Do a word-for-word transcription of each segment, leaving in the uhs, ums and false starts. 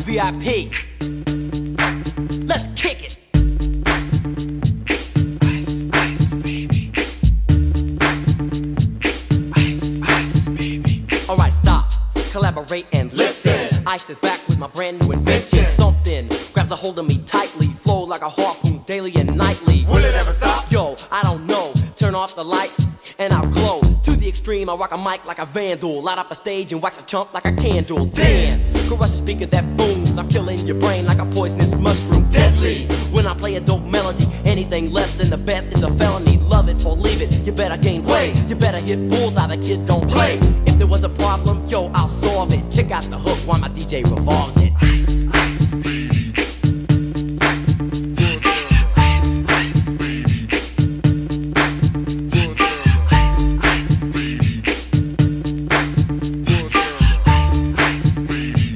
V I P. Let's kick it. Ice, ice, baby. Ice, ice, baby. Alright, stop, collaborate and listen. Ice is back with my brand new invention. Something grabs a hold of me tightly, flow like a harpoon daily and nightly. Will it ever stop? Yo, I don't know. Turn off the lights and I'll glow. To the extreme, I rock a mic like a vandal. Light up a stage and wax a chump like a candle. Dance, crush a speaker that booms. I'm killing your brain like a poisonous mushroom. Deadly, when I play a dope melody. Anything less than the best is a felony. Love it or leave it, you better gain weight. You better hit bullseye, the kid don't play. If there was a problem, yo, I'll solve it. Check out the hook while my D J revolves it. Ice, ice, baby. Ice, ice, baby. Ice, ice, baby. Ice, ice, baby.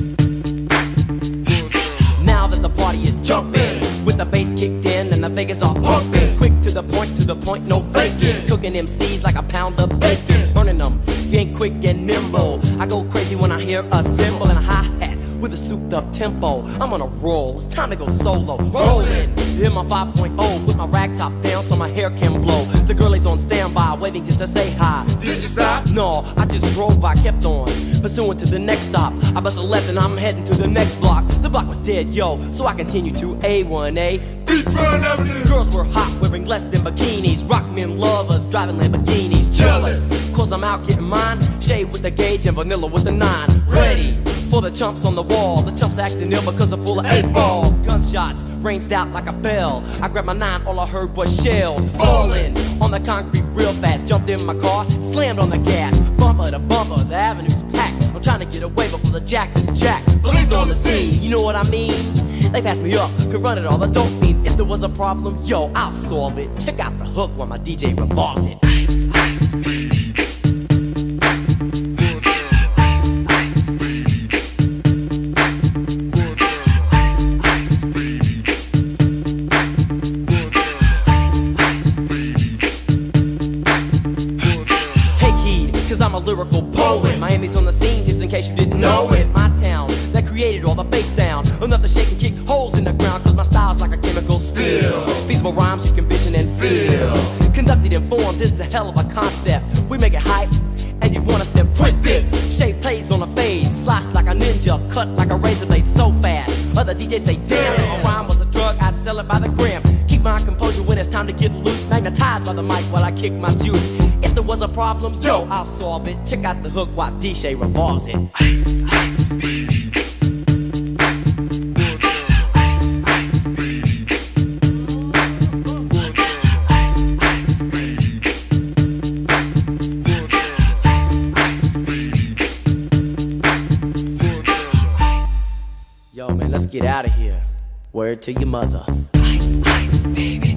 Now that the party is jumping, with the bass kicked in and the Vegas are pumping. Quick to the point, to the point, no faking. Cooking M Cs like a pound of bacon. Burning them, if you ain't quick and nimble. I go crazy when I hear a cymbal and a hi-hat with a souped up tempo. I'm on a roll, it's time to go solo. Rolling, hit my five point oh, put my rag top down so my hair can blow. The girl is on standby, waiting just to say hi. Did you stop? No, I just drove by, kept on, pursuing to the next stop. I bust a left and I'm heading to the next block. The block was dead, yo, so I continue to A one A. Beachfront Avenue. Girls were hot, wearing less than bikinis. Rock men lovers, driving Lamborghinis. Jealous, cause I'm out getting mine. Shade with the gauge and vanilla with the nine. Ready for the chumps on the wall. The chumps acting ill because they're full of eight ball. Gunshots ranged out like a bell. I grabbed my nine, all I heard was shells falling on the concrete real fast. Jumped in my car, slammed on the gas. Bumper to bumper, the avenue's packed. I'm trying to get away before the jack is jacked. Police on the scene, you know what I mean? They passed me up, could run it all, the dope fiends. If there was a problem, yo, I'll solve it. Check out the hook while my D J revolves it. Ice, ice, baby. Ice, ice, baby. Ice, ice, baby. Ice, ice, baby. Take heed, cause I'm a lyrical poet. Miami's on the scene, just in case you didn't know it. My town, that created all the bass sound. Enough to shake and kick holes in the ground, cause my style's like a chemical spill. Feasible rhymes you can vision and feel. Conducted in form, this is a hell of a concept. We make it hype, and you want us to print this. Shape plays on a fade, slice like a ninja, cut like a razor blade so fast. Other D Js say, damn, if a rhyme was a drug, I'd sell it by the gram. Keep my composure when it's time to get loose. Magnetized by the mic while I kick my juice. If there was a problem, yo, I'll solve it. Check out the hook while D J revolves it. Ice, ice, baby. Ice, ice, baby. Ice, ice, baby. Ice, ice, baby. Ice. Yo, man, let's get out of here. Word to your mother. Ice, ice, baby.